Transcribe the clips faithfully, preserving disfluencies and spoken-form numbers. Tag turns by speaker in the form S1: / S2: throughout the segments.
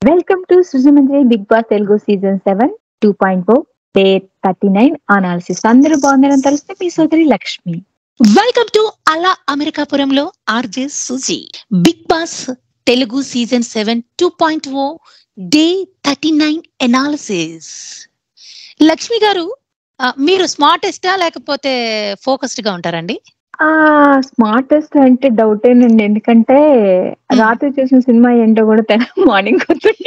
S1: Welcome to Srujana Big Boss Telugu Season seven two point oh Day thirty-nine Analysis. అందరూ బాగున్నారని తెలిస్తే మీ సోదరి Lakshmi.
S2: Welcome to అలా అమెరికాపురంలో RJ Suji. Bigg Boss Telugu season seven two point O day thirty nine analysis. Lakshmi garu, ఆ, మీరు స్మార్టెస్టా లేకపోతే focused గా ఉంటారండి?
S1: ఆ స్మార్టెస్ట్ అంటే డౌటేనండి. ఎందుకంటే రాత్రి చూసిన సినిమా ఏంటో కూడా తెల మార్నింగ్ గుర్తుంది.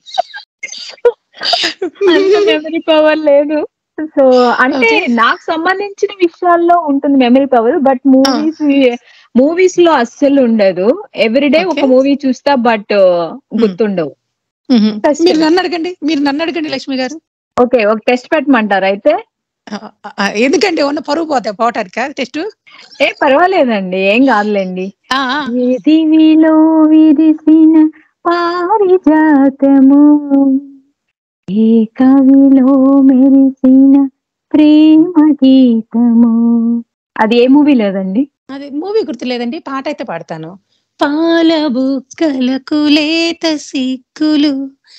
S1: అంత మెమరీ పవర్ లేదు. సో అంటే
S2: ఓకే.
S1: నాకు సంబంధించిన విషయాల్లో ఉంటుంది memory power. But movies movies లో అస్సలు ఉండదు. Everyday
S2: okay.
S1: ఒక మూవీ చూస్తా, బట్ గుర్తుండవు.
S2: మీరు
S1: కష్టం.
S2: నన్ను అడగండి, మీరు నన్ను అడగండి లక్ష్మి గారు.
S1: ఓకే, ఒక టెస్ట్ పెట్టమంటారా అయితే?
S2: ఆ, ఆ, ఎందుకంటే ఉన్న పరువు పోతాయి పోవటానికా టెస్ట్?
S1: ఏ పర్వాలేదండి, ఏం కాదులేండి. దివిలో విరిసిన పారిజాతము, ఏ కవిలో మెరిసిన ప్రేమ గీతము. అది ఏ మూవీ లేదండి?
S2: అది మూవీ గుర్తులేదండి, పాట అయితే పాడతాను. పాల బుక్కలకు లేత సిక్కులు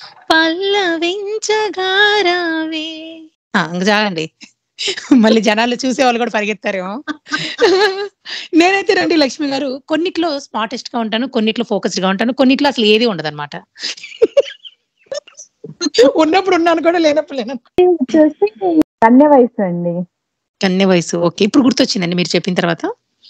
S2: పల్లవించగారావే. ఇంక చాలండి, మళ్ళీ జనాలు చూసే వాళ్ళు కూడా పరిగెత్తారేమో. నేనైతే రండి లక్ష్మి గారు, కొన్నిట్లో స్మార్టెస్ట్ గా ఉంటాను, కొన్నిట్లో ఫోకస్డ్ గా ఉంటాను, కొన్నిట్లో అసలు ఏది ఉండదు అనమాట. ఉన్నప్పుడు ఉన్నాను కూడా, లేనప్పుడు లేను.
S1: వచ్చేసి కన్య వయసు అండి.
S2: కన్య వయసు, ఓకే, ఇప్పుడు గుర్తొచ్చిందండి మీరు చెప్పిన తర్వాత.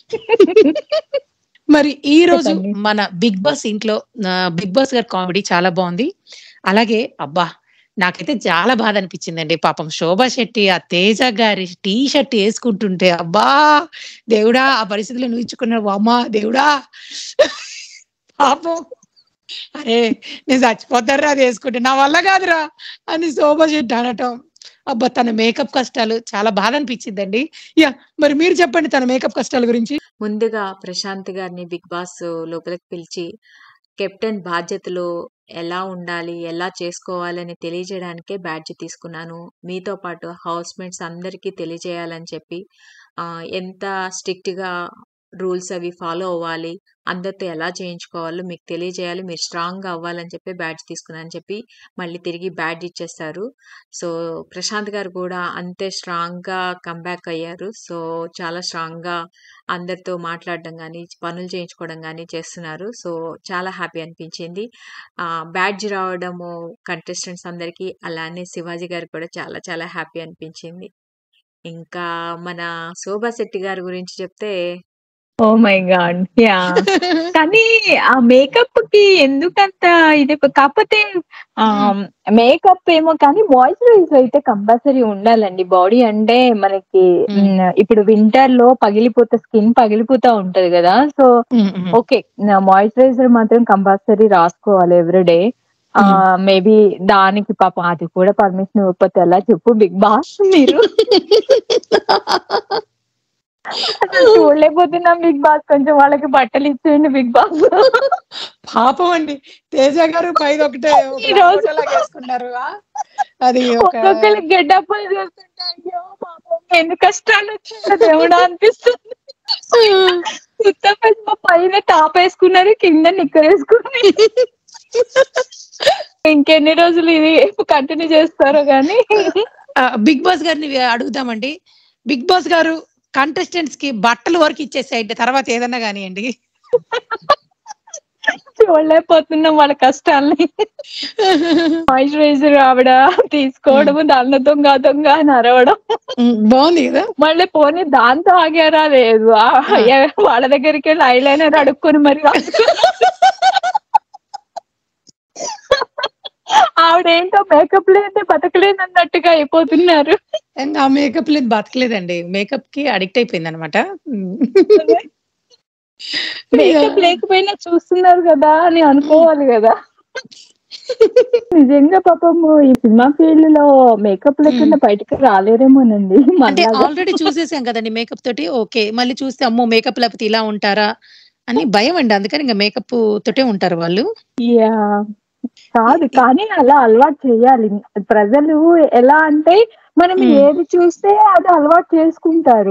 S2: మరి ఈ రోజు
S1: చెప్పండి.
S2: మన బిగ్ బాస్ ఇంట్లో బిగ్ బాస్ గారి కామెడీ చాలా బాగుంది. అలాగే అబ్బా, నాకైతే చాలా బాధ అనిపించిందండి. పాపం శోభా శెట్టి ఆ తేజ గారి టీ షర్ట్ వేసుకుంటుంటే, అబ్బా దేవుడా, ఆ పరిస్థితుల్లో నువ్వు ఇచ్చుకున్నావు, అమ్మా దేవుడా పాపం. అరే నేను చచ్చిపోతారా అది వేసుకుంటే, నా వల్ల కాదురా అని శోభా శెట్టి అనటం. అబ్బా, తన మేకప్ కష్టాలు చాలా బాధ అనిపించిందండి. యా, మరి మీరు చెప్పండి తన మేకప్ కష్టాల గురించి.
S3: ముందుగా ప్రశాంత్ గారిని బిగ్ బాస్ లోపలికి పిలిచి కెప్టెన్ బాధ్యతలు ఎలా ఉండాలి, ఎలా చేసుకోవాలని తెలియజేయడానికే బ్యాడ్జ్ తీసుకున్నాను. మీతో పాటు హౌస్ మేట్స్ అందరికీ తెలియజేయాలని చెప్పి, ఆ, ఎంత స్ట్రిక్ట్గా రూల్స్ అవి ఫాలో అవ్వాలి, అందరితో ఎలా చేయించుకోవాలో మీకు తెలియజేయాలి, మీరు స్ట్రాంగ్గా అవ్వాలని చెప్పి బ్యాడ్జ్ తీసుకున్నాను చెప్పి మళ్ళీ తిరిగి బ్యాడ్జ్ ఇచ్చేస్తారు. సో ప్రశాంత్ గారు కూడా అంతే స్ట్రాంగ్గా కంబ్యాక్ అయ్యారు. సో చాలా స్ట్రాంగ్గా అందరితో మాట్లాడడం కానీ, పనులు చేయించుకోవడం కానీ చేస్తున్నారు. సో చాలా హ్యాపీ అనిపించింది. బ్యాడ్జ్ రావడము కంటెస్టెంట్స్ అందరికీ, అలానే శివాజీ గారికి కూడా చాలా చాలా హ్యాపీ అనిపించింది. ఇంకా మన శోభా శెట్టి గారి గురించి చెప్తే,
S1: ఓ మై గాడ్, యా. కానీ ఆ మేకప్ కి ఎందుకంత ఇది, కాకపోతే మేకప్ ఏమో కానీ మాయిశ్చరైజర్ అయితే కంపల్సరీ ఉండాలండి. బాడీ అంటే మనకి ఇప్పుడు వింటర్ లో పగిలిపోతే స్కిన్ పగిలిపోతా ఉంటది కదా. సో ఓకే, మాయిశ్చరైజర్ మాత్రం కంపల్సరీ రాసుకోవాలి ఎవ్రీడే. ఆ మేబీ దానికి పాపం అది కూడా పర్మిషన్ ఇవ్వకపోతే ఎలా చెప్పు బిగ్ బాస్ మీరు? అసలు చూడలేకపోతున్నాం బిగ్ బాస్, కొంచెం వాళ్ళకి బట్టలు ఇచ్చేయండి బిగ్ బాస్.
S2: పాపం అండి, తేజ గారు పైన ఒకటే వేసుకున్నారు. అది
S1: ఒక్కొక్కరికి గెడ్డప్ చూస్తుంటే అయ్యో పాపం ఎన్ని కష్టాలు వచ్చిందో దేవుడా అనిపిస్తుంది. ఉత్తమ పైన టాప్ వేసుకున్నారు, కింద నిక్కర్ వేసుకుని. ఇంకెన్ని రోజులు ఇది కంటిన్యూ చేస్తారో గానీ.
S2: బిగ్ బాస్ గారిని అడుగుదామండి. బిగ్ బాస్ గారు కంటెస్టెంట్స్ కి బట్టలు వరకు ఇచ్చేసాయండి, తర్వాత ఏదన్నా కానివ్వండి.
S1: చూడలేకపోతున్నాం వాళ్ళ కష్టాలని. మాయిశ్చరైజర్ ఆవిడ తీసుకోవడము, దానిలో దొంగ దొంగ అని అరవడం
S2: బాగుంది కదా.
S1: మళ్ళీ పోనీ దాంతో ఆగారా లేదు, వాళ్ళ దగ్గరికి వెళ్ళి ఐలైనర్ అడుక్కొని మరి ఆవిడేంటో మేకప్ లేదే బతకలేదు అన్నట్టుగా అయిపోతున్నారు.
S2: ఆ మేకప్ లేదు బతకలేదండి, మేకప్ కి అడిక్ట్ అయిపోయింది అనమాట.
S1: మేకప్ లేకపోయినా చూస్తున్నారు కదా అని అనుకోవాలి కదా. నిజంగా పాపము ఈ సినిమా ఫీల్డ్ లో మేకప్ లేకుండా బయటకు రాలేరేమోనండి.
S2: అంటే ఆల్రెడీ చూసేసాం కదండి మేకప్ తోటి. ఓకే, మళ్ళీ చూస్తే అమ్మో మేకప్ లేకపోతే ఇలా ఉంటారా అని భయం అండి, అందుకని ఇంకా మేకప్ తోటే ఉంటారు వాళ్ళు.
S1: యా, కాదు కానీ అలా అలవాటు చేయాలి ప్రజలు. ఎలా అంటే మనం ఏది చూస్తే అది అలవాటు చేసుకుంటారు.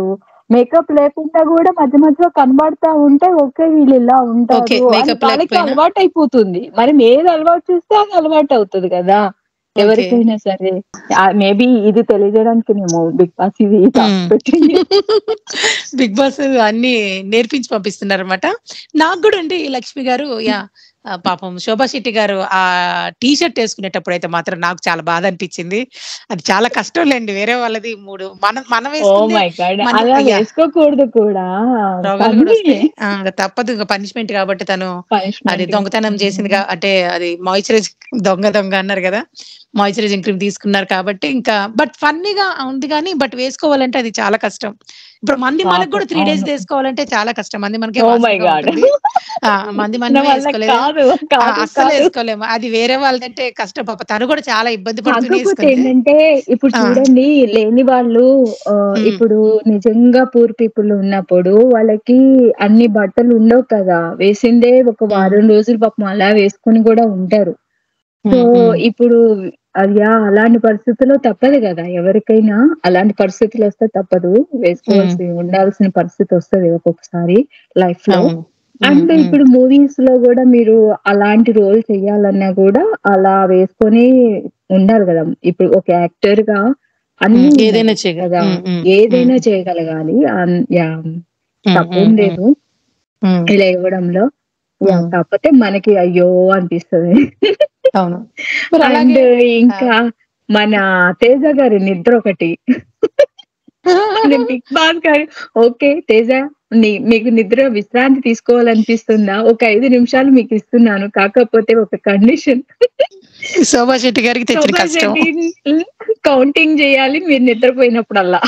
S1: మేకప్ లేకుండా కూడా మధ్య మధ్యలో కనబడతా ఉంటే ఓకే వీళ్ళు ఇలా
S2: ఓకే.
S1: ఉంటారు అని
S2: మేకప్
S1: వాళ్ళకి
S2: లేకపోయినా
S1: అలవాటు అయిపోతుంది. మరి ఏది అలవాటు చేస్తే అది అలవాటు అవుతుంది కదా
S2: ఓకే.
S1: ఎవరికైనా సరే. మేబీ ఇది తెలియజేయడానికేనేమో బిగ్ బాస్ ఇది టాస్క్
S2: హ్మ్.
S1: పెట్టింది.
S2: బిగ్ బాస్ అన్నీ నేర్పించి పంపిస్తున్నారన్నమాట. నాకు గూడా అండి లక్ష్మి గారు యాహ్! ఆహ్, పాపం శోభా శెట్టి గారు ఆ టీ షర్ట్ యేసుకునేటప్పుడైతే మాత్రం నాకు చాలా బాధ అనిపించింది. అది చాలా కష్టంలెండి. వేరే వాళ్ళది మూడు మనం మనం
S1: ఓహ్
S2: వేసుకుందే
S1: మై గాడ్!
S2: మనం
S1: అలా
S2: యాహ్!
S1: వేసుకోకూడదు కూడా.
S2: రోగాలు గూడా
S1: కానీ
S2: వస్తాయి. ఆ! తప్పదు ఇంక పనిష్మెంట్ కాబట్టి తను అది
S1: పనిష్మెంట్.
S2: దొంగతనం చేసిందిగా అంటే అది మాయిశ్చరైజింగ్ దొంగ దొంగ అన్నారు గదా! మాయిశ్చరైజింగ్ క్రీమ్ తీసుకున్నారు కాబట్టి ఇంకా బట్ ఫన్నీగా ఉంది గానీ బట్ వేసుకోవాలంటే అది చాలా కష్టం. ఇప్పుడు మంది మనకు
S1: పాపం.
S2: గూడా మూడు డేస్
S1: అవును.
S2: వేసుకోవాలంటే చాలా కష్టం. మంది మనకే
S1: ఓహ్ మై
S2: వాసనగా
S1: గాడ్!
S2: ఉంటుంది. ఆ! మంది
S1: నా
S2: మనమే
S1: వల్ల
S2: ఏసుకోలేదు.
S1: కాదు.
S2: ఆ!
S1: కాదు.
S2: అస్సలు
S1: కాదు.
S2: ఏసుకోలేము. అది వేరే వాళ్ళదంటే కష్టం పాపం. తను గూడా చాలా ఇబ్బంది పడుతూనే
S1: కాకపోతే
S2: ఏసుకుంది.
S1: ఏంటంటే, ఇప్పుడు
S2: ఆ!
S1: చూడండి లేని వాళ్ళు ఆహ్,
S2: హ్మ్.
S1: ఇప్పుడు నిజంగా పూర్ పీపుల్ ఉన్నప్పుడు వాళ్ళకి అన్ని బట్టలు ఉండవు కదా! వేసిందే ఒక
S2: హ్మ్.
S1: వారం రోజులు పాపం అలా వేసుకొని గూడా ఉంటారు. సో,
S2: హ్మ్. హ్మ్.
S1: ఇప్పుడు అది యాహ్! అలాంటి పరిస్థితుల్లో తప్పదు గదా! ఎవరికైనా అలాంటి పరిస్థితులొస్తే తప్పదు.
S2: హ్మ్.
S1: వేసుకోవాల్సి ఉండాల్సిన పరిస్థితొస్తది ఒక్కొక్కసారి లైఫ్‌లో.
S2: అవును. హ్మ్.
S1: అండ్
S2: హ్మ్.
S1: ఇప్పుడు మూవీస్‌లో గూడా మీరు అలాంటి రోల్ చేయాలన్నా గూడా అలా వేసుకొని ఉండాలి గదా! ఇప్పుడు ఒక యాక్టర్‌గా
S2: హ్మ్.
S1: అన్నీ
S2: ఏదైనా
S1: ఉండాలి
S2: చేయగ
S1: కదా!
S2: హ్మ్. హ్మ్. హ్మ్.
S1: ఏదైనా చేయగలగాలి. అన్ యాహ్!
S2: హ్మ్.
S1: తప్పేం
S2: హ్మ్. హ్మ్.
S1: లేదు
S2: హ్మ్.
S1: ఇలా ఇవ్వడంలో. యాహ్!
S2: హ్మ్.
S1: కాకపోతే మనకి అయ్యో! అనిపిస్తది.
S2: అవును. మరి
S1: అండ్
S2: అలాగే
S1: ఇంకా
S2: ఆహ్,
S1: మన 'తేజ' గారి నిద్ర ఒకటి. ఆయన Bigg Boss garu okay. 'Teja' నీ మీకు నిద్ర విశ్రాంతి తీసుకోవాలనిపిస్తుందా? ఒక ఐదు నిమిషాలు మీకిస్తున్నాను. కాకపోతే ఒక కండిషన్.
S2: శోభా శెట్టి గారికి తెచ్చిన
S1: శోభా
S2: కష్టం.
S1: శెట్టి హ్మ్. కౌంటింగ్ జేయాలి మీరు నిద్రపోయినప్పుడల్లా.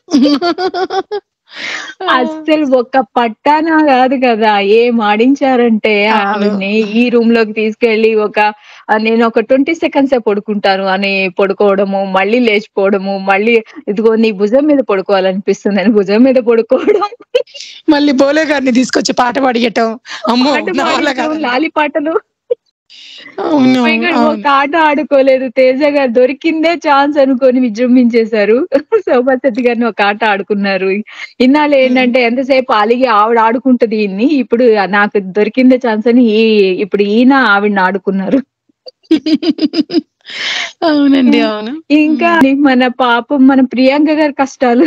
S2: ఆ!
S1: అస్సలు ఒక్క పట్టాన గాదు కదా! ఏం ఆడించారంటే
S2: అవును.
S1: ఆవిడని ఈ రూమ్‌లోకి తీసుకెళ్ళి ఒక ఆహ్, నేను ఒక ఇరవై సెకండ్సే పడుకుంటాను అని పడుకోవడము, మళ్ళీ లేచిపోవడము, మళ్ళీ ఇదిగో నీ భుజం మీద పడుకోవాలనిపిస్తుందని భుజం మీద పడుకోవడం,
S2: మళ్ళీ బోలే గారిని తీసుకొచ్చి పాట పాడియటం. అమ్మో!
S1: పాట
S2: నా వల్ల
S1: పాడించడం,
S2: కాదండి.
S1: లాలి పాటలు. ఓహ్
S2: అవును.
S1: My god!
S2: అవును.
S1: ఒక్క ఆట ఆడుకోలేదు. 'తేజ' గారు దొరికిందే ఛాన్స్ అనుకోని విజృంభించేశారు. శోభా శెట్టి గారిని ఒక ఆట ఆడుకున్నారు. ఇన్నాళ్ళు
S2: హ్మ్.
S1: ఏంటంటే ఎంతసేపు అలిగి ఆవిడ ఆడుకుంటది ఈయన్ని. ఇప్పుడు నాకు దొరికిందే ఛాన్స్ అని ఈ ఇప్పుడు ఈయన ఆవిడని ఆడుకున్నారు.
S2: అవునండి.
S1: యాహ్!
S2: అవును.
S1: ఇంకా
S2: హ్మ్.
S1: మన పాపం మన ప్రియాంక గారి కష్టాలు.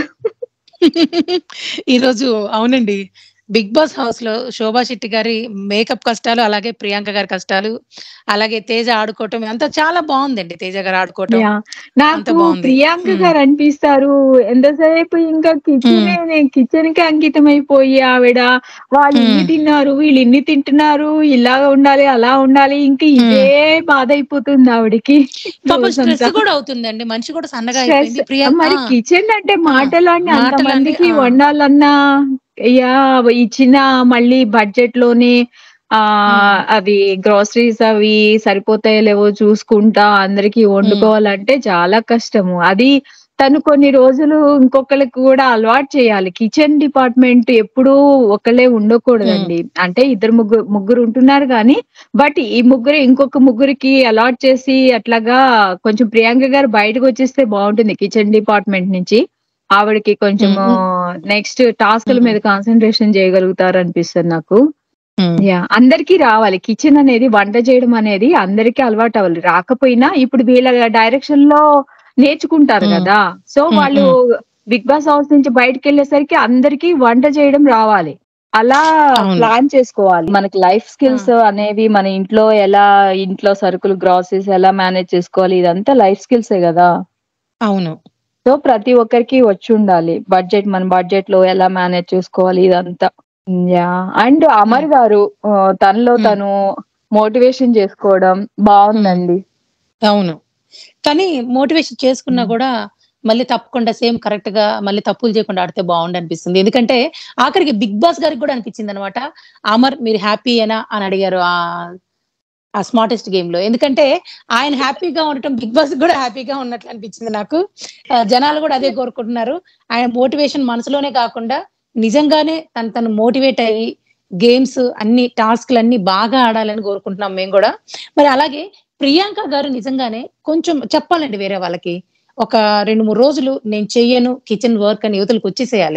S2: ఈరోజు అవునండి. 'బిగ్ బాస్' హౌస్‌లో శోభా శెట్టి గారి మేకప్ కష్టాలు, అలాగే ప్రియాంక గారి కష్టాలు, అలాగే తేజ ఆడుకోవటం అంతా చాలా బావుందండి. తేజ గారు ఆడుకోవటం
S1: యాహ్!
S2: అంతా
S1: నాకు
S2: బావుంది.
S1: ప్రియాంక
S2: హ్మ్.
S1: గారు అనిపిస్తారు. ఎంతసేపు ఇంకా
S2: హ్మ్.
S1: కిచెనే కిచెన్‌కే అంకితమైపోయి ఆవిడ వాళ్ళిన్ని
S2: హ్మ్.
S1: తిన్నారు, వీళ్ళిన్ని తింటున్నారు, ఇలా ఉండాలి, అలా ఉండాలి. ఇంక
S2: హ్మ్.
S1: ఇదే బాధయిపోతుంది ఆవిడకి
S2: పాపం స్ట్రెస్
S1: రోజంతా.
S2: గూడా అవుతుందండి. మనిషి కూడా సన్నగా
S1: స్ట్రెస్
S2: అయిపోయింది. ప్రియా ఆ!
S1: మరి కిచెన్ అంటే
S2: ఆ!
S1: మాటలండి
S2: మాటలండి.
S1: అంతమందికి
S2: ఆ!
S1: వండాలన్నా యాహ్! ఇచ్చిన మళ్ళీ బడ్జెట్‌లోనే
S2: హ్మ్.
S1: ఆహ్, అవి గ్రోసరీస్ అవి సరిపోతాయో లేవో చూసుకుంటా అందరికి
S2: హ్మ్.
S1: వండుకోవాలంటే చాలా కష్టము. అది తను కొన్ని రోజులు ఇంకొకళ్ళకి కూడా అలవాటు చేయాలి. కిచెన్ డిపార్ట్‌మెంట్ ఎప్పుడూ ఒకళ్ళే
S2: హ్మ్.
S1: ఉండకూడదండి. అంటే ఇద్దరు ముగ్గు ముగ్గురు ఉంటున్నారు గానీ బట్ ఈ ముగ్గురే ఇంకొక ముగ్గురికి అలాట్ చేసి అట్లాగా కొంచెం ప్రియాంక గారు బయటకొచ్చేస్తే బావుంటుంది కిచెన్ డిపార్ట్‌మెంట్ నుంచి. ఆవిడకి
S2: హ్మ్.
S1: కొంచెము
S2: హ్మ్.
S1: నెక్స్ట్ టాస్క్‌ల
S2: హ్మ్.
S1: మీద కాన్సంట్రేషన్ చేయగలుగుతారనిపిస్తది నాకు.
S2: హ్మ్.
S1: యాహ్! అందరికీ రావాలి. కిచెన్ అనేది వంట చేయడం అనేది అందరికీ అలవాటవ్వాలి. రాకపోయినా ఇప్పుడు వీళ్ళ డైరెక్షన్‌లో నేర్చుకుంటారు
S2: హ్మ్.
S1: గదా! సో,
S2: హ్మ్.
S1: వాళ్ళు
S2: హ్మ్.
S1: బిగ్ బాస్ హౌస్ నుంచి బయటికెళ్ళేసరికి అందరికీ వంట చేయడం రావాలి. అలా
S2: అవును.
S1: ప్లాన్ చేసుకోవాలి. మనకి లైఫ్
S2: ఆ!
S1: స్కిల్స్ అనేవి మన ఇంట్లో ఎలా ఇంట్లో సరుకులు, గ్రాసరీస్ ఎలా మేనేజ్ చేసుకోవాలి ఇదంతా లైఫ్ స్కిల్సే గదా!
S2: అవును.
S1: సో, ప్రతి ఒక్కరికి వచ్చుండాలి. బడ్జెట్ మన బడ్జెట్‌లో ఎలా మేనేజ్ చేసుకోవాలి ఇదంతా. హ్మ్. యాహ్! అండ్
S2: హ్మ్.
S1: అమర్ గారు ఆహ్, తనలో
S2: హ్మ్.
S1: తను మోటివేషన్ చేసుకోవడం
S2: హ్మ్.
S1: బావుందండి.
S2: అవును. కానీ మోటివేషన్ చేసుకున్నా
S1: హ్మ్.
S2: గూడా మళ్ళీ తప్పకుండా సేమ్ కరెక్ట్‌గా మళ్ళీ తప్పులు చేయకుండా ఆడితే బావుండనిపిస్తుంది. ఎందుకంటే ఆఖరికి 'బిగ్ బాస్' గారికి గూడా అనిపించిందనమాట. అమర్ మీరు హ్యాపీయేనా అని అడిగారు. ఆహ్, ఆ స్మార్టెస్ట్ గేమ్‌లో. ఎందుకంటే ఆయన హ్యాపీగా ఉండటం 'బిగ్ బాస్' గూడా హ్యాపీగా ఉన్నట్లు అనిపించింది నాకు. ఆహ్, జనాలు గూడా అదే కోరుకుంటున్నారు. ఆయన మోటివేషన్ మనసులోనే కాకుండా నిజంగానే తను తను మోటివేట్ అయ్యి గేమ్స్ అన్ని టాస్క్‌లన్నీ బాగా ఆడాలని కోరుకుంటున్నాం మేము గూడా. మరి అలాగే ప్రియాంక గారు నిజంగానే కొంచెం చెప్పాలండి వేరే వాళ్ళకి. ఒక రెండు, మూడు రోజులు నేను చెయ్యను కిచెన్ వర్క్ అని యువతలకొచ్చేసేయాలి.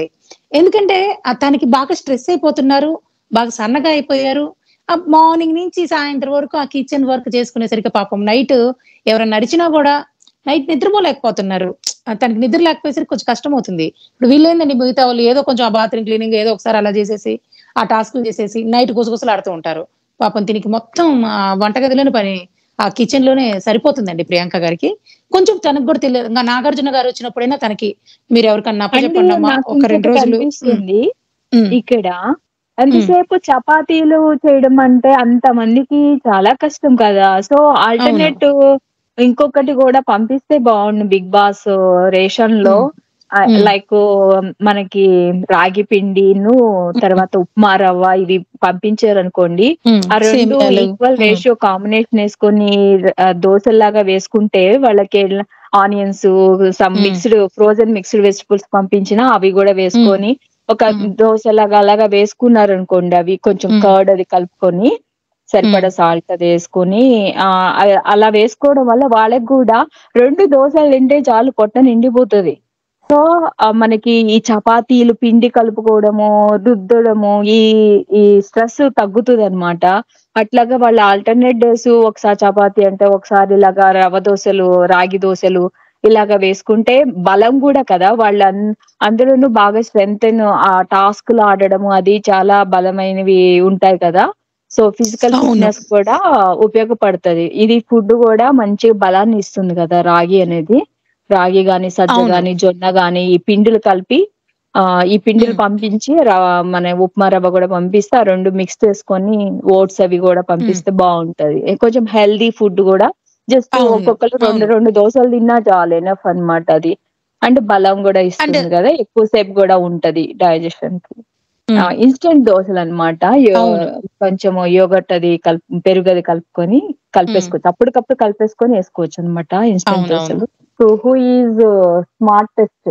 S2: ఎందుకంటే ఆ తనకి బాగా స్ట్రెస్ అయిపోతున్నారు, బాగా సన్నగా అయిపోయారు. ఆ మార్నింగ్ నుంచి సాయంత్రం వరకు ఆ కిచెన్ వర్క్ చేసుకునేసరికి పాపం నైట్ ఎవరైనా నడిచినా కూడా నైట్ నిద్రపోలేకపోతున్నారు. ఆ తనకి నిద్ర లేకపోయేసరికి కొంచెం కష్టం అవుతుంది. ఇప్పుడు వీళ్ళేందండి మిగతా వాళ్ళు ఏదో కొంచెం ఆ బాత్రూమ్ క్లీనింగ్ ఏదో ఒకసారి అలా చేసేసి, ఆ టాస్క్‌లు చేసేసి నైట్ గుసగుసలాడుతూ ఉంటారు. పాపం దీనికి మొత్తం ఆ వంటగదిలోనే పని, ఆ కిచెన్‌లోనే సరిపోతుందండి ప్రియాంక గారికి. కొంచెం తనకు కూడా తెలియదు. ఇంగ నాగార్జున గారు వచ్చినప్పుడైనా తనకి మీరెవరికన్నా
S1: అండ్
S2: అప్పజెప్పండమ్మా
S1: నాకు
S2: ఒక రెండు
S1: ఇంకొకటి
S2: రోజులు. హ్మ్.
S1: అనిపిస్తుంది
S2: హ్మ్.
S1: ఇక్కడ.
S2: హ్మ్.
S1: ఎంతసేపు చపాతీలు చేయడం అంటే అంతమందికి చాలా కష్టం కదా! సో,
S2: అవును.
S1: ఆల్టర్‌నేట్ ఇంకొకటి గూడా పంపిస్తే బావుండు 'బిగ్ బాస్' రేషన్‌లో.
S2: హ్మ్.
S1: ఆహ్,
S2: హ్మ్.
S1: లైకు మనకి రాగి పిండిను,
S2: హ్మ్.
S1: తర్వాత ఉప్మా రవ్వ ఇవి పంపించారనుకోండి.
S2: హ్మ్.
S1: ఆ రెండు
S2: సేమియాలు.
S1: ఈక్వల్
S2: హ్మ్.
S1: రేషియో కాంబినేషన్ యేసుకొని ఆహ్, దోసల్లాగా వేసుకుంటే వాళ్ళకి ఎల్ ఆనియన్సు, సమ్
S2: హ్మ్.
S1: మిక్స్‌డ్ ఫ్రోజెన్ మిక్స్‌డ్ వెజిటబుల్స్ పంపించినా అవి గూడా
S2: హ్మ్.
S1: వేసుకొని ఒక
S2: హ్మ్.
S1: దోసలాగా అలాగా వేసుకున్నారనుకోండి, అవి కొంచెం
S2: హ్మ్.
S1: కర్డ్ అది కలుపుకొని,
S2: హ్మ్.
S1: సరిపడా సాల్ట్ అదేసుకొని ఆహ్, అ అలా వేసుకోవడం వల్ల వాళ్ళకి గూడా రెండు దోసలు తింటే చాలు పొట్ట నిండిపోతది. సో, ఆహ్, మనకి ఈ చపాతీలు పిండి కలుపుకోవడము, రుద్దడము ఈ ఈ స్ట్రెస్ తగ్గుతదనమాట. అట్లాగా వాళ్ళ ఆల్టర్‌నేట్ డేస్ ఒకసారి చపాతీ అంటే, ఒకసారి ఇలాగా రవ్వ దోసలు, రాగి దోసలు ఇలాగ వేసుకుంటే బలం గూడా కదా! వాళ్ళన్ అందులోనూ బాగా స్ట్రెంతెన్ ఆ టాస్క్‌లు ఆడడము అది చాలా బలమైనవి ఉంటాయి కదా! సో, ఫిజికల్
S2: అవును.
S1: ఫిట్‌నెస్ కూడా ఉపయోగపడతది. ఇది ఫుడ్ గూడా మంచి బలాన్ని ఇస్తుంది కదా! రాగి అనేది. రాగి గాని, సజ్జ
S2: అవును.
S1: గాని, జొన్న గాని ఈ పిండిలు కలిపి ఆహ్, ఈ పిండిలు
S2: హ్మ్.
S1: పంపించి ర మన ఉప్మా రవ్వ గూడా పంపిస్తే ఆ రెండు మిక్స్ చేసుకొని ఓట్స్ అవి గూడా
S2: హ్మ్.
S1: పంపిస్తే బావుంటది. ఎ కొంచెం హెల్తీ ఫుడ్ గూడా జస్ట్
S2: అవును.
S1: ఒక్కొక్కళ్ళు రెండు,
S2: అవును.
S1: రెండు దోసలు తిన్నా చాలు ఎనఫ్ అన్నమాట అది. అండ్ బలం గూడా
S2: అండ్
S1: ఇస్తుంది గదా! ఎక్కువ సేపు గూడా ఉంటది డైజెషన్‌కి. ఆ!
S2: హ్మ్.
S1: ఇన్‌స్టంట్ దోసలన్నమాట. యో
S2: అవును.
S1: కొంచెము యోగర్ట్ అది కలుపు పెరుగది కలుపుకొని
S2: హ్మ్.
S1: కలిపేసుకోవచ్చు. అప్పటికప్పుడు కలిపేసుకొని ఏసుకోవచ్చన్నమాట ఇన్‌స్టంట్
S2: అవునవును.
S1: దోసలు. So, who is smartest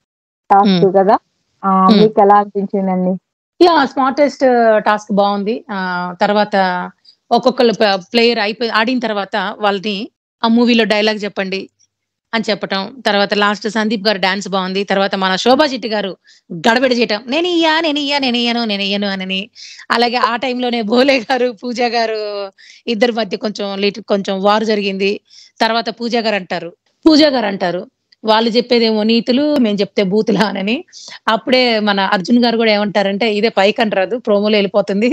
S1: task
S2: హ్మ్.
S1: గదా! ఆహ్,
S2: హ్మ్.
S1: మీకెలా అనిపించిందండి?
S2: యాహ్! స్మార్టెస్ట్ టాస్క్ బావుంది. ఆహ్, తర్వాత ఒక్కొక్కళ్ళు ప ప్లేయర్ అయిపోయి ఆడిన తర్వాత వాళ్ళని ఆ మూవీలో డైలాగ్ జెప్పండి అని చెప్పటం. తర్వాత లాస్ట్ సందీప్ గారి డాన్స్ బావుంది. తర్వాత మన శోభా శెట్టి గారు గడబిడ చేయటం. నేనియ్య, నేనియ్య, నేనియ్యను, నేనియ్యను అనని. అలాగే ఆ టైంలోనే భోలే గారు, పూజ గారు ఇద్దరి మధ్య కొంచెం లిట్ కొంచెం వార్ జరిగింది. తర్వాత పూజ గారంటారు. పూజ గారంటారు. వాళ్ళు జెప్పేదేమో నీతులు, మేము జెప్తే బూతులా అనని. అప్పుడే మన అర్జున్ గారు గూడా ఏమంటారంటే, ఇదే పైకనరాదు ప్రోమోలో ఎళ్ళిపోతుంది.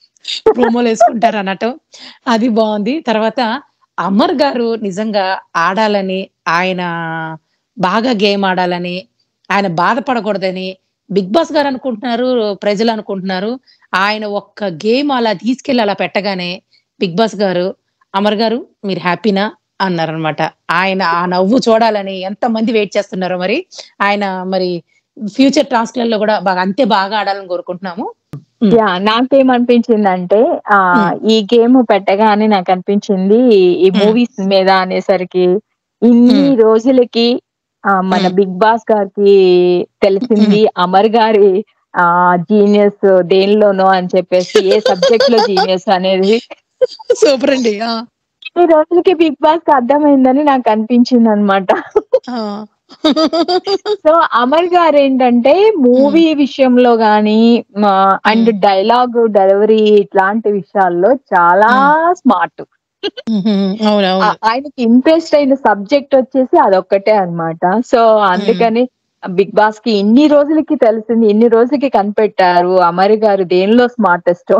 S2: ప్రోమోలేసుకుంటారనటం. అది బావుంది. తర్వాత అమర్ గారు నిజంగా ఆడాలని, ఆయన బాగా గేమ్ ఆడాలని, ఆయన బాధపడకూడదని 'బిగ్ బాస్' గారనుకుంటున్నారు, ప్రజలనుకుంటున్నారు. ఆయన ఒక్క గేమ్ అలా తీసుకెళ్ళి అలా పెట్టగానే 'బిగ్ బాస్' గారు, "అమర్ గారు మీరు హ్యాపీనా?" అన్నారనమాట. ఆయన ఆ నవ్వు చూడాలని ఎంతమంది వెయిట్ చేస్తున్నారో మరి. ఆయన మరి ఫ్యూచర్ టాస్క్‌లలో గూడా బాగా అంతే బాగా ఆడాలని కోరుకుంటున్నాము. హ్మ్.
S1: యాహ్! నాకేమనిపించిందంటే
S2: హ్మ్.
S1: ఆహ్, ఈ గేమ్ పెట్టగానే నాకనిపించింది ఈ
S2: హ్మ్.
S1: మూవీస్ మీద అనేసరికి ఇన్ని
S2: హ్మ్.
S1: రోజులకి ఆహ్, మన
S2: హ్మ్.
S1: 'బిగ్ బాస్' గారికి
S2: హ్మ్.
S1: తెలిసింది అమర్ గారి ఆహ్, జీనియస్ దేనిలోనో అని చెప్పేసి ఏ సబ్జెక్ట్‌లో జీనియస్ అనేది
S2: సూపరండి. ఆ!
S1: ఇన్ని రోజులకి 'బిగ్ బాస్‌కి' అర్థమైందని నాకనిపించిందనమాట.
S2: ఆ!
S1: సో, అమర్ గారేంటంటే
S2: హ్మ్.
S1: మూవీ విషయంలో గాని మా అండ్
S2: హ్మ్.
S1: డైలాగ్ డెలివరీ ఇట్లాంటి విషయాల్లో చాలా
S2: హ్మ్.
S1: స్మార్ట్.
S2: హుహు.
S1: ఆ
S2: అవునవును.
S1: ఆయనకి ఇంట్రెస్ట్ అయిన సబ్జెక్ట్ వచ్చేసి అదొక్కటే అన్నమాట. సో,
S2: హ్మ్.
S1: అందుకని 'బిగ్ బాస్‌కి' ఇన్ని రోజులకి తెలిసింది. ఇన్ని రోజులకి కనిపెట్టారు అమర్ గారు దేనిలో స్మార్టెస్టో.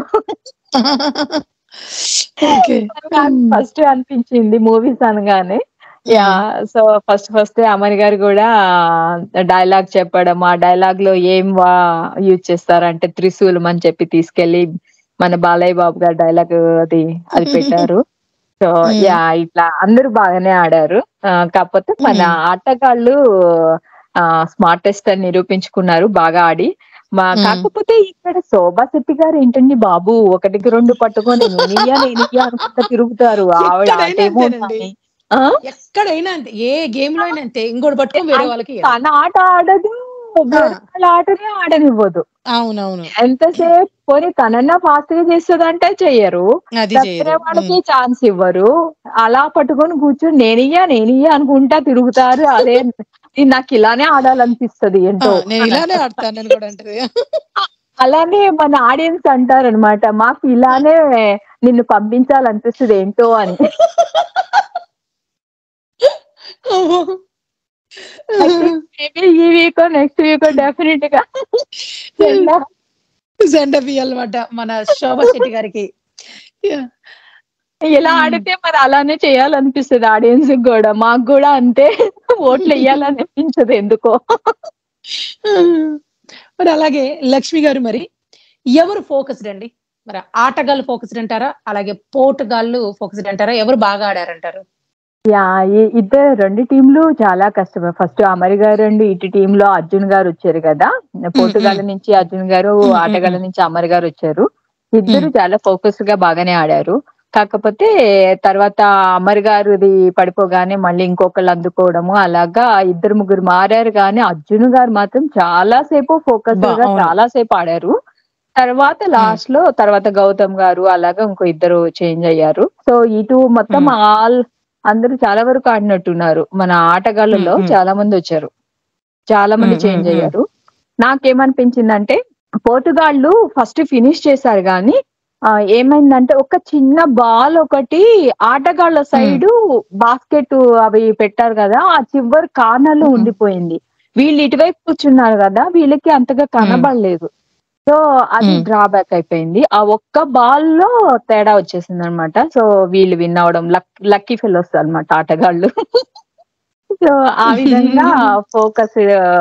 S2: ఓకే.
S1: నాకు
S2: హ్మ్.
S1: ఫస్ట్ అనిపించింది మూవీస్ అనగానే.
S2: హ్మ్.
S1: యాహ్! సో, ఫస్ట్ ఫస్టే అమర్ గారు గూడా డైలాగ్ చెప్పడం, ఆ డైలాగ్‌లో ఏం వా యూజ్ చేస్తారంటే త్రిశూలం అని చెప్పి తీసుకెళ్ళి మన బాలయ్య బాబు గారి డైలాగ్ అది, అది పెట్టారు. సో,
S2: హ్మ్.
S1: యాహ్! ఇట్లా అందరూ బాగానే ఆడారు. ఆహ్, కాకపోతే మన
S2: హ్మ్.
S1: ఆటగాళ్ళు ఆహ్, స్మార్టెస్ట్ అని నిరూపించుకున్నారు బాగా ఆడి. మా
S2: హ్మ్.
S1: కాకపోతే ఇక్కడ శోభా శెట్టి గారేంటండి బాబు! ఒకటికి రెండు పట్టుకొని నేనియ్య, నేనియ్య అనుకుంటా తిరుగుతారు. ఆవిడ
S2: ఎక్కడైనా
S1: ఆటేమో
S2: అంతేనండి.
S1: గాని ఆ!
S2: ఎక్కడైనా అంతే. ఏ గేమ్‌లో అయినా అంతే. ఇంకోటి పట్టుకొని వేరే
S1: అంటే
S2: వాళ్ళకియ్యడం.
S1: తన ఆట ఆడదు,
S2: ఆ!
S1: వేరే వాళ్ళ ఆటనే ఆడనివ్వదు.
S2: అవునవును.
S1: ఎంతసేపు పోనీ తనన్నా ఫాస్ట్ గా చేస్తదంటే చెయ్యరు.
S2: అది
S1: తప్పిన
S2: చేయరు.
S1: వాళ్ళకి ఛాన్స్ ఇవ్వరు. అలా పట్టుకొని కూర్చొని నేనియ్య, నేనియ్య అనుకుంటా తిరుగుతారు. అదే నాకు ఇలానే ఆడాలనిపిస్తది
S2: ఆ!
S1: ఏంటో.
S2: నేను ఇలానే ఆడతానని కూడా అంటది.
S1: అ అలానే మన ఆడియన్స్ అంటారనమాట. మాకు ఇలానే నిన్ను పంపించాలనిపిస్తది ఏంటో అని.
S2: ఓహో!
S1: ఐ థింక్ మేబీ ఈ వీకో, నెక్స్ట్ వీకో డెఫినిట్‌గా సెండ్ ఆఫ్
S2: సెండ్ ఆఫ్ ఇయ్యాలన్నమాట మన శోభా శెట్టి గారికి. యాహ్!
S1: ఇలా
S2: హ్మ్.
S1: ఆడితే మరి అలానే చేయాలనిపిస్తది ఆడియన్స్‌కి గూడా. మాకు గూడా అంతే ఓట్లెయ్యాలనిపించదు ఎందుకో.
S2: మరి అలాగే లక్ష్మి గారు మరి ఎవరు ఫోకస్డ్ అండి? మరి ఆటగాళ్ళు ఫోకస్డ్ అంటారా? అలాగే పోటుగాళ్ళు ఫోకస్డ్ అంటారా? ఎవరు బాగా ఆడారంటారు?
S1: యాహ్! ఇ ఇద్దరు రెండు టీమ్‌లు చాలా కష్టమే. ఫస్ట్ అమర్ గారు అండ్ ఇటు టీమ్‌లో అర్జున్ గారొచ్చారు గదా!
S2: హ్మ్. హ్మ్.
S1: పోర్టుగాల్ నుంచి అర్జున్ గారు,
S2: హ్మ్. హ్మ్.
S1: ఆటగాళ్ళ
S2: హ్మ్.
S1: నుంచి అమర్ గారొచ్చారు.
S2: హ్మ్.
S1: ఇద్దరు చాలా ఫోకస్‌గా బాగానే ఆడారు. కాకపోతే తర్వాత అమర్ గారిది పడిపోగానే మళ్ళీ ఇంకొకళ్ళు అందుకోవడము అలాగా ఇద్దరు ముగ్గురు మారారు గానీ, అర్జున్ గారు మాత్రం చాలా సేపు
S2: అబ్బా!
S1: ఫోకస్డ్‌గా
S2: అవును.
S1: చాలా సేపు ఆడారు. తర్వాత
S2: హ్మ్.
S1: లాస్ట్‌లో తర్వాత గౌతమ్ గారు అలాగా ఇంకో ఇద్దరు చేంజ్ అయ్యారు. సో, ఇటు మొత్తం
S2: హ్మ్.
S1: ఆల్ అందరూ చాలా వరకు ఆడినట్టున్నారు. మన
S2: హ్మ్.
S1: ఆటగాళ్ళలో
S2: హ్మ్.
S1: చాలా మందొచ్చారు. చాలా మంది
S2: హ్మ్. హ్మ్.
S1: చేంజ్
S2: హ్మ్.
S1: అయ్యారు. నాకేమనిపించిందంటే పోర్టుగాళ్ళు ఫస్ట్ ఫినిష్ చేశారు గానీ ఆహ్, ఏమైందంటే ఒక చిన్న బాల్ ఒకటి ఆటగాళ్ళ
S2: హ్మ్.
S1: సైడు బాస్కెట్ అవి పెట్టారు గదా! ఆ చివరి కార్నర్‌లో
S2: హ్మ్.
S1: ఉండిపోయింది. వీళ్ళు ఇటువైపు కూర్చున్నారు గదా! వీళ్ళకి అంతగా
S2: హ్మ్.
S1: కనబడలేదు. సో, అది
S2: హ్మ్.
S1: డ్రాబ్యాక్ అయిపోయింది. ఆ ఒక్క బాల్‌లో తేడా వచ్చేసిందనమాట. సో, వీళ్ళు విన్ అవ్వడం లక్ లక్కీ ఫెలోస్ అన్నమాట ఆటగాళ్ళు. సో, ఆ విధంగా ఫోకస్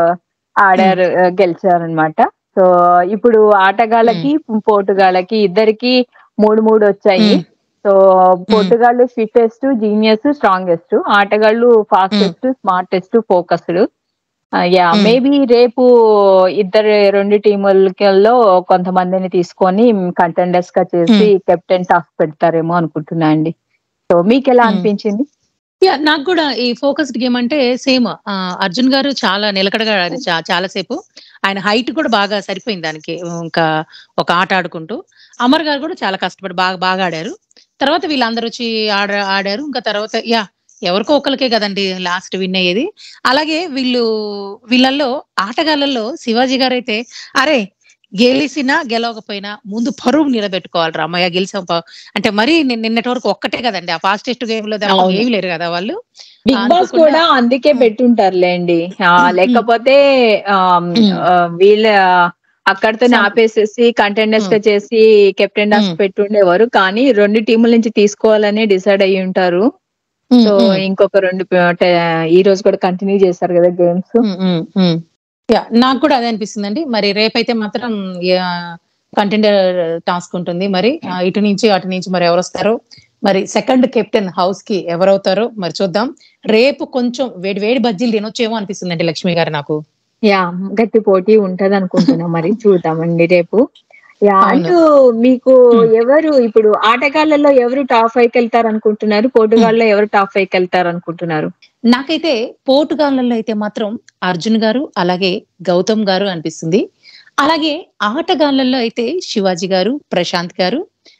S2: హ్మ్.
S1: ఆడారు. ఆహ్, గెలిచారనమాట. సో, ఇప్పుడు
S2: హ్మ్.
S1: ఆటగాళ్ళకి, పోర్టుగాళ్ళకి ఇద్దరికీ మూడు, మూడు వచ్చాయి.
S2: హ్మ్.
S1: సో,
S2: హ్మ్.
S1: పోర్టుగాళ్ళు ఫిట్టెస్ట్, జీనియస్, స్ట్రాంగెస్ట్. ఆటగాళ్ళు
S2: హ్మ్.
S1: Fastest, smartest, focused. ఆ! యాహ్!
S2: హ్మ్.
S1: మేబీ రేపు ఇద్దరు రెండు టీములకెల్లో కొంతమందిని తీసుకొని కంటెండర్స్‌గా చేసి
S2: హ్మ్.
S1: కెప్టెన్ టాస్క్ పెడతారేమో అనుకుంటున్నా అండి. సో, మీకెలా
S2: హ్మ్.
S1: అనిపించింది?
S2: యాహ్! నాకు గూడా ఈ ఫోకస్డ్ గేమ్ అంటే సేమ్ ఆహ్, అర్జున్ గారు చాలా నిలకడగా అది చా చాలా సేపు. ఆయన హైట్ కూడా బాగా సరిపోయింది దానికి. ఇంకా ఒక ఆట ఆడుకుంటూ. అమర్ గారు కూడా చాలా కష్టపడి బాగా బాగా ఆడారు. తర్వాత వీళ్ళందరొచ్చి ఆడ ఆడారు. ఇంకా తర్వాత యాహ్! ఎవరికో ఒకళ్ళకే గదండీ లాస్ట్ విన్ అయ్యేది. అలాగే వీళ్ళు వీళ్ళల్లో ఆటగాళ్ళలో శివాజీ గారైతే అరేయ్! గెలిసినా, గెలవకపోయినా ముందు పరువు నిలబెట్టుకోవాలి రమ్మయ్య గెలిసాం ప అంటే మరీ ని నిన్నటి వరకు ఒక్కటే గదండీ! ఆ ఫాస్టెస్ట్ గేమ్‌లో తప్ప
S1: అవును.
S2: ఏమి లేరు గదా! వాళ్ళు. ఆహ్,
S1: 'బిగ్ బాస్'
S2: అనుకోకుండా
S1: కూడా అందుకే
S2: హ్మ్.
S1: పెట్టుంటారులెండి. ఆహ్,
S2: హ్మ్. హ్మ్.
S1: లేకపోతే ఆహ్,
S2: హ్మ్.
S1: ఆహ్, వీళ్ళ అక్కడితోనే
S2: సం
S1: ఆపేసేసి
S2: హ్మ్.
S1: కంటెండర్స్‌గా చేసి కెప్టెన్
S2: హ్మ్.
S1: టాస్క్ పెట్టుండేవారు. కానీ రెండు టీముల నుంచి తీసుకోవాలనే డిసైడ్ అయ్యుంటారు.
S2: హ్మ్.
S1: సో,
S2: హ్మ్.
S1: ఇంకొక రెండు ప టే ఈరోజు కూడా కంటిన్యూ చేశారు గదా! గేమ్స్.
S2: హ్మ్. హ్మ్. హ్మ్. యాహ్! నాకు కూడా అదే అనిపిస్తుందండి. మరి రేపైతే మాత్రం యాహ్! కంటెండర్ టాస్క్ ఉంటుంది. మరి ఆహ్, ఇటు నుంచి, అటు నుంచి మరి ఎవరొస్తారో, మరి సెకండ్ కెప్టెన్ హౌస్‌కి ఎవరవుతారో మరి చూద్దాం. రేపు కొంచెం వేడి వేడి బజ్జీలు తినొచ్చేమో అనిపిస్తుందండి లక్ష్మి గారు నాకు.
S1: యాహ్! గట్టి పోటీ ఉంటదనుకుంటున్నా మరి చూద్దామండి రేపు. యాహ్!
S2: అవును.
S1: అంటూ మీకు
S2: హ్మ్.
S1: ఎవరు ఇప్పుడు ఆటగాళ్ళలో ఎవరు టాప్ ఐదుకి ఎళ్తారనుకుంటున్నారు?
S2: హ్మ్.
S1: పోర్టుగాల్‌లో ఎవరు టాప్ ఐదుకి ఎళ్తారనుకుంటున్నారు?
S2: నాకైతే పోటుగాళ్ళలో అయితే మాత్రం 'అర్జున్' గారు, అలాగే 'గౌతమ్' గారు అనిపిస్తుంది. అలాగే ఆటగాళ్ళలో అయితే 'శివాజీ' గారు, 'ప్రశాంత్' గారు,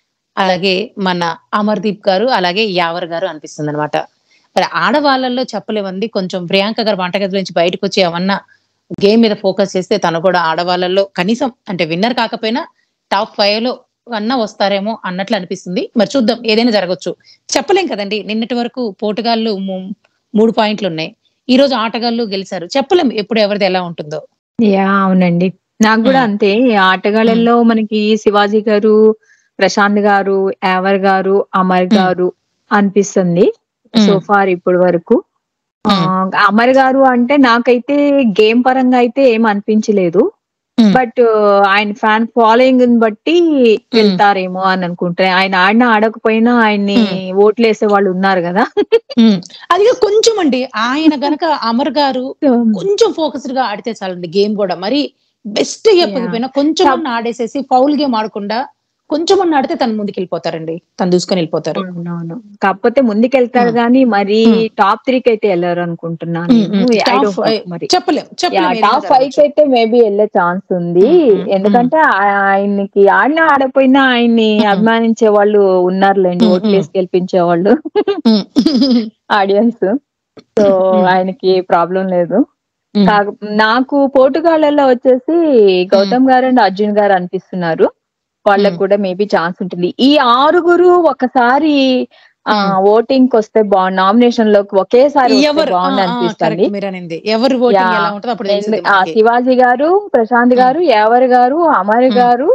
S2: అలాగే మన 'అమర్‌దీప్' గారు, అలాగే 'యావర్' గారు అనిపిస్తుందనమాట. మరి ఆడవాళ్ళలో చెప్పలేమండి. కొంచెం 'ప్రియాంక' గారు వంటగదిలో నుంచి బయటకొచ్చి ఏమన్నా గేమ్ మీద ఫోకస్ చేస్తే తను కూడా ఆడవాళ్ళలో కనీసం అంటే విన్నర్ కాకపోయినా టాప్ ఐదులో అన్నా వస్తారేమో అన్నట్లు అనిపిస్తుంది. మరి చూద్దాం ఏదైనా జరగొచ్చు. చెప్పలేం కదండీ! నిన్నటి వరకు పోటుగాళ్ళు ము మూడు పాయింట్లున్నాయి. ఈరోజు ఆటగాళ్ళు గెలిసారు. చెప్పలేం ఎప్పుడు ఎవరిది ఎలా ఉంటుందో.
S1: యాహ్! అవునండి. నాకు గూడా
S2: హ్మ్.
S1: అంతే. ఈ
S2: హ్మ్.
S1: ఆటగాళ్ళల్లో మనకి 'శివాజీ' గారు, 'ప్రశాంత్' గారు, 'యావర్' గారు, 'అమర్'
S2: హ్మ్.
S1: గారు అనిపిస్తుంది. సో
S2: హ్మ్.
S1: ఫార్ ఇప్పటి వరకు.
S2: హ్మ్.
S1: ఆహ్, 'అమర్' గారు అంటే నాకైతే గేమ్ పరంగా అయితే ఏమి అనిపించలేదు.
S2: హ్మ్.
S1: బట్ ఆయన ఫ్యాన్ ఫాలోయింగ్‌ని బట్టి
S2: హ్మ్.
S1: వెళ్తారేమో అని అనుకుంటా. ఆయన ఆడినా, ఆడకపోయినా ఆయన్ని
S2: హ్మ్.
S1: ఓట్లేసే వాళ్ళున్నారు గదా!
S2: హ్మ్. అది కొంచెమండి ఆయన గనక 'అమర్' గారు
S1: సో
S2: కొంచెం ఫోకస్డ్‌గా ఆడితే చాలండి గేమ్ గూడా. మరి బెస్ట్
S1: యాహ్!
S2: చెప్పకపోయినా
S1: సప్
S2: కొంచెమన్నా ఆడేసేసి ఫౌల్ గేమ్ ఆడకుండా కొంచెం అన్న ఆడితే తను ముందుకు వెళ్ళిపోతారండి, తను దూసుకొని వెళ్ళిపోతారు.
S1: అవునవును. కాకపోతే ముందుకెళ్తారు
S2: ఉమ్,
S1: గానీ, మరీ
S2: ఉమ్,
S1: టాప్ త్రీకి అయితే ఎళ్లరు అనుకుంటున్నా
S2: ఉమ్,
S1: నేను.
S2: ఉమ్.
S1: ఐ
S2: టాప్
S1: డోంట్ నో మరి.
S2: చెప్పలేం చెప్పలేం
S1: యాహ్!
S2: ఏదైనా
S1: టాప్ ఫైవ్‌కి
S2: జరగచ్చు.
S1: అయితే మేబీ ఎళ్ళే ఛాన్స్ ఉంది.
S2: ఉమ్, ఉమ్, ఉమ్,
S1: ఎందుకంటే ఆహ్, ఆయనకి ఆడినా, ఆడకపోయినా ఆయన్ని
S2: ఉమ్,
S1: అభిమానించే వాళ్ళు ఉన్నారులెండి.
S2: ఉమ్, ఉమ్,
S1: ఓట్లేసి గెలిపించేవాళ్ళు
S2: ఉమ్,
S1: ఆడియన్స్. సో,
S2: ఉమ్,
S1: ఆయనకి ప్రాబ్లమ్ లేదు.
S2: ఉమ్,
S1: కాక నాకు పోటుగాళ్ళలో వచ్చేసి
S2: ఉమ్,
S1: గౌతమ్ గారు అండ్ అర్జున్ గారు అనిపిస్తున్నారు. వాళ్ళకి
S2: ఉమ్,
S1: కూడా మేబీ ఛాన్స్ ఉంటుంది. ఈ ఆరుగురు ఒకసారి
S2: ఉమ్.
S1: ఆహ్, ఓటింగ్‌కొస్తే బావుండు. నామినేషన్‌లోకి ఒకేసారి వస్తే
S2: ఎవరు ఆ ఆ
S1: బావుండనిపిస్తుంది.
S2: కరెక్ట్ మీరు అనింది, ఎవరు ఓటింగ్
S1: యాహ్!
S2: ఎలా ఉంటుందో అప్పుడు
S1: ఎందు
S2: తెలిసిద్ది
S1: ఆ!
S2: మనకి.
S1: శివాజీ గారు, ప్రశాంత్
S2: ఉమ్,
S1: గారు, యావర్ గారు, అమర్
S2: ఉమ్,
S1: గారు,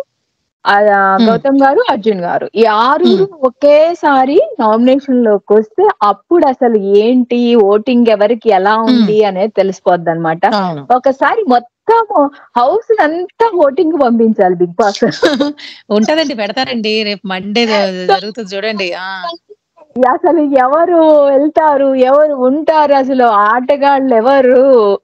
S1: ఆహ్,
S2: ఉమ్,
S1: గౌతమ్ గారు, అర్జున్ గారు. ఈ
S2: ఉమ్,
S1: ఆరుగురు ఒకేసారి నామినేషన్‌లోకొస్తే అప్పుడసలు ఏంటి ఓటింగ్ ఎవరికి ఎలా
S2: ఉమ్.
S1: ఉంది అనేది తెలిసిపోద్దనమాట.
S2: అవును.
S1: ఒకసారి మొత్తము హౌస్‌నంతా ఓటింగ్‌కి పంపించాలి బిగ్ బాస్.
S2: ఉంటదండి, పెడతారండి రేపు మండే జరుగుతుంది చూడండి. ఆ
S1: అసలు ఎవరు వెళ్తారు? ఎవరు ఉంటారు? అసలు ఆటగాళ్ళెవరు?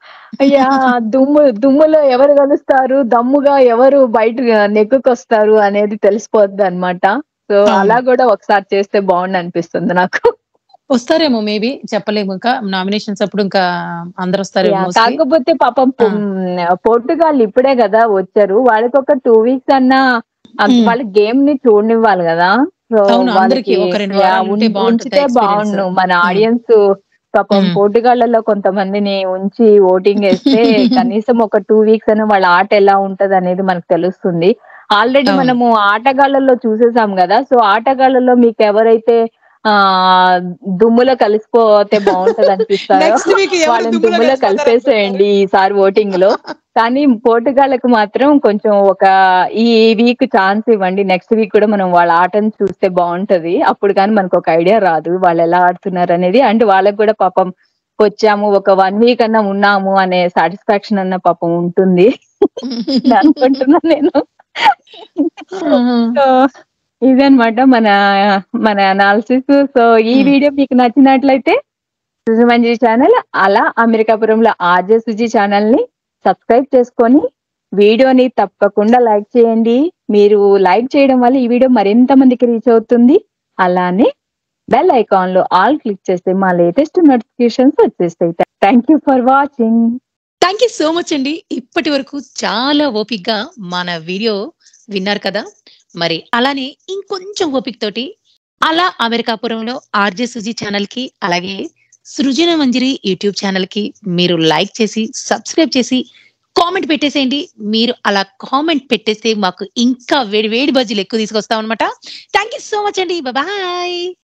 S1: యాహ్! దుమ్ము దుమ్ములో ఎవరు గలుస్తారు? దమ్ముగా ఎవరు బయట నెగ్గుకొస్తారు అనేది తెలిసిపోద్దనమాట. సో,
S2: అవును,
S1: అలా గూడా ఒకసారి చేస్తే బావుండనిపిస్తుంది నాకు.
S2: వస్తారేమో మేబీ చెప్పలేము. ఇంకా నామినేషన్స్ అప్పుడు ఇంకా అందరు వస్తారు
S1: యాహ్!
S2: మోస్ట్లీ.
S1: కాకపోతే పాపం పొం పోర్టుగాల్ ఇప్పుడే గదా వచ్చారు. వాళ్ళకొక రెండు వీక్స్ అన్నా ఆహ్, వాళ్ళ గేమ్‌ని చూడనివ్వాలి గదా! సో,
S2: అవును, అందరికి
S1: వాళ్ళకి
S2: ఒక రెండు
S1: యాహ్!
S2: వారాలు
S1: ఉం
S2: ఉంటే బాగుంటుంది
S1: ఉంచితే
S2: ఎక్స్పీరియన్స్.
S1: బావుండును. మన ఆడియన్స్ పాపం పోర్టుగాల్‌లో కొంతమందిని ఉంచి ఓటింగేస్తే కనీసం ఒక రెండు వీక్స్ అన్నా వాళ్ళ ఆట ఎలా ఉంటదనేది మనకు తెలుస్తుంది. ఆల్రెడీ
S2: అవును.
S1: మనము ఆటగాళ్ళలో చూసేసాం గదా! సో, ఆటగాళ్ళలో మీకెవరైతే ఆహ్, దుమ్ములో కలిసిపోతే బావుంటదనిపిస్తారో
S2: నెక్స్ట్ వీక్ ఎవరు
S1: వాళ్ళని
S2: దుమ్ములో
S1: దుమ్ములో
S2: కలిసిపోతారు అనుకుంటున్నారు?
S1: కలిపేసేయండి ఈసారి ఓటింగ్‌లో. కానీ పోర్టుగాల్‌కి మాత్రం కొంచెం ఒక ఈ వీక్ ఛాన్స్ ఇవ్వండి. నెక్స్ట్ వీక్ కూడా మనం వాళ్ళ ఆటను చూస్తే బావుంటది. అప్పుడు గాని మనకొక ఐడియా రాదు వాళ్ళెలా ఆడుతున్నారనేది. అండ్ వాళ్ళకి గూడా పాపం వచ్చాము ఒక 1 వీక్ అన్నా ఉన్నాము అనే సాటిస్ఫాక్షన్ అన్నా పాపం ఉంటుంది అనుకుంటున్నా నేను.
S2: ఆహా.
S1: సో, ఇదనమాట మన మన అనాలిసిస్. సో, ఈ
S2: ఉమ్.
S1: వీడియో మీకు నచ్చినట్లయితే సుజుమంజరి ఛానల్, అలా అమెరికాపురంలో ఆర్‌జే సుజి ఛానల్‌ని సబ్స్క్రైబ్ చేసుకొని, వీడియోని తప్పకుండా లైక్ చేయండి. మీరు లైక్ చేయడం వల్ల ఈ వీడియో మరింత మందికి రీచ్ అవుతుంది. అలానే బెల్ ఐకాన్‌లో ఆల్ క్లిక్ చేస్తే మా లేటెస్ట్ నోటిఫికేషన్స్ వచ్చేస్తాయి. Thank you for watching.
S2: Thank you so much అండి. ఇప్పటి వరకు చాలా ఓపిక్గా మన వీడియో విన్నారు కదా. మరి అలానే ఇంకొంచెం ఓపిక తోటి అలా అమెరికాపురంలో ఆర్జే సుజి ఛానల్ కి, అలాగే సృజన మంజరి యూట్యూబ్ ఛానల్ కి మీరు లైక్ చేసి సబ్స్క్రైబ్ చేసి కామెంట్ పెట్టేసేయండి. మీరు అలా కామెంట్ పెట్టేస్తే మాకు ఇంకా వేడి వేడి బజ్జీలు ఎక్కువ తీసుకొస్తాం అనమాట. థ్యాంక్ యూ సో మచ్ అండి. బాయ్.